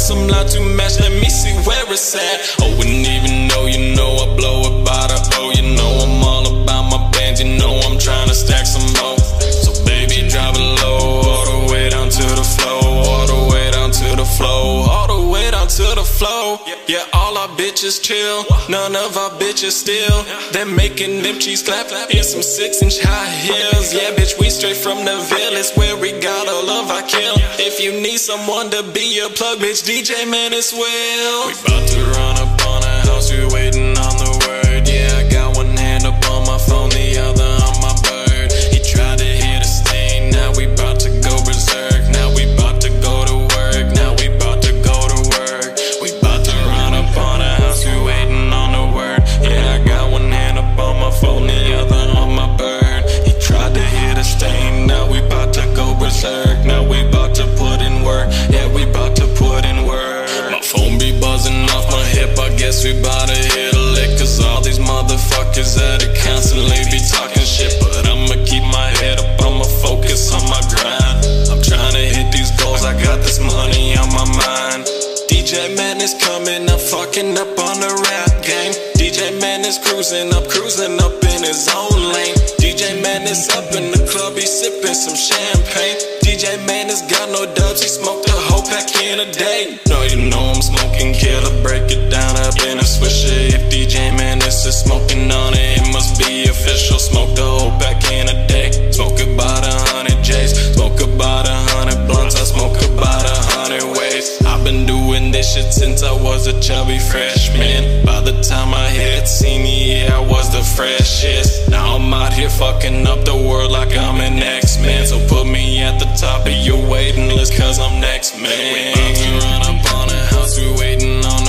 got some lot to match, let me see where it's at. Oh, wouldn't even know, you know I blow it by the O. You know I'm all about my bands, you know I'm trying to stack some more. So baby, drop it low, all the way down to the flow, all the way down to the flow, all the way down to the flow. Yeah, all our bitches chill, none of our bitches steal. They're making them cheese clap in some 6-inch high heels. Yeah, bitch, we straight from the village where we got all of our kill. If you need someone to be your plug, bitch, DJ Menace will. We bout to run up on a house, we waiting on the word. Yeah, I got one hand up on my phone, the other on my bird. He tried to hit a stain, now we bout to go berserk. Now we bout to go to work, now we bout to go to work. We bout to run up on a house, we waiting on the word. Yeah, I got one hand up on my phone, the other on my bird. He tried to hit a stain, now we bout to go berserk. Now we bout to put in work, yeah, we bout to put in work. My phone be buzzing off my hip, I guess we bout to hit a lick. Cause all these motherfuckers at it constantly be talking shit. But I'ma keep my head up, I'ma focus on my grind. I'm trying to hit these goals, I got this money on my mind. DJ Menace coming up, fucking up on the rap game. DJ Menace cruising up in his own lane. DJ Menace up in the club, he sipping some champagne. DJ Menace got no dubs, he smoked a whole pack in a day. No, you know I'm smoking killer, break it down up in a swisher. If DJ Menace is smoking on it, it must be official. Smoke the whole pack in a day, smoke about 100 J's, smoke about 100 blunts, I smoke about 100 ways. I've been doing this shit since I was a chubby freshman. By the time I hit senior year, I was the freshest. Now I'm out here fucking up the world like I'm an X-Man. So put me at the top of your waiting list, cause I'm next man. We about to run up on a house, we waiting on